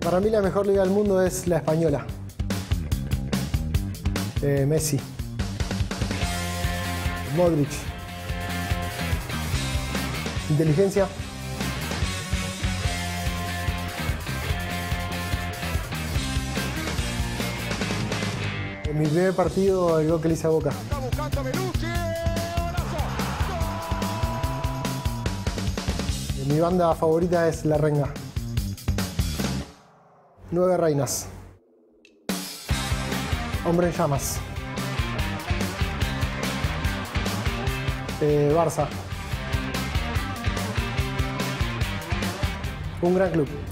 Para mí la mejor liga del mundo es la española. Messi. Modric. Inteligencia. En mi primer partido, el gol que le hice a Boca. Está buscando Belucci. Mi banda favorita es La Renga. 9 reinas. Hombre en llamas. Barça. Un gran club.